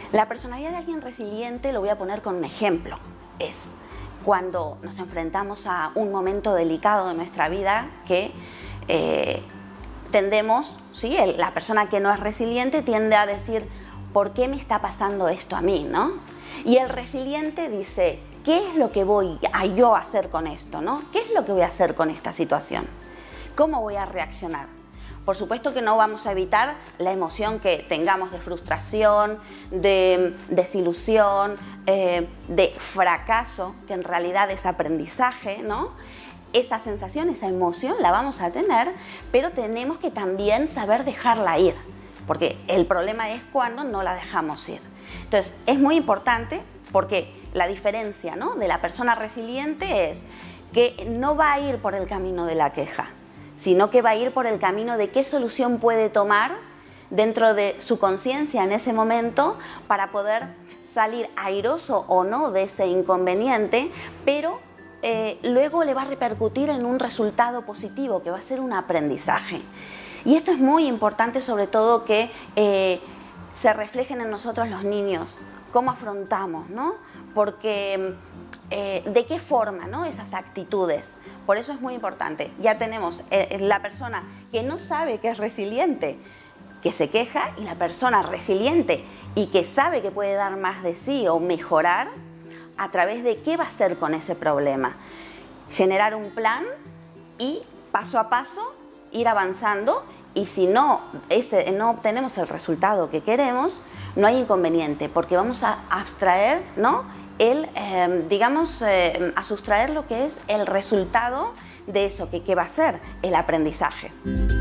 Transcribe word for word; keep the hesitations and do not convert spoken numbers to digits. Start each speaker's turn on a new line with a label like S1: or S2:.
S1: La personalidad de alguien resiliente, lo voy a poner con un ejemplo, es cuando nos enfrentamos a un momento delicado de nuestra vida que eh, tendemos, ¿sí? El, la persona que no es resiliente tiende a decir, ¿por qué me está pasando esto a mí, ¿no? Y el resiliente dice, ¿qué es lo que voy a yo hacer con esto, ¿no? ¿Qué es lo que voy a hacer con esta situación? ¿Cómo voy a reaccionar? Por supuesto que no vamos a evitar la emoción que tengamos de frustración, de desilusión, eh, de fracaso, que en realidad es aprendizaje, ¿no? Esa sensación, esa emoción la vamos a tener, pero tenemos que también saber dejarla ir, porque el problema es cuando no la dejamos ir. Entonces, es muy importante porque la diferencia, ¿no?, de la persona resiliente es que no va a ir por el camino de la queja, sino que va a ir por el camino de qué solución puede tomar dentro de su conciencia en ese momento para poder salir airoso o no de ese inconveniente, pero eh, luego le va a repercutir en un resultado positivo que va a ser un aprendizaje. Y esto es muy importante, sobre todo que eh, se reflejen en nosotros los niños, cómo afrontamos, ¿no? Porque eh, de qué forma, ¿no?, esas actitudes. Por eso es muy importante. Ya tenemos eh, la persona que no sabe que es resiliente, que se queja, y la persona resiliente y que sabe que puede dar más de sí o mejorar a través de qué va a hacer con ese problema. Generar un plan y paso a paso ir avanzando, y si no, ese, no obtenemos el resultado que queremos, no hay inconveniente, porque vamos a abstraer, ¿no?, el, eh, digamos, eh, a sustraer lo que es el resultado de eso, que, que va a ser el aprendizaje.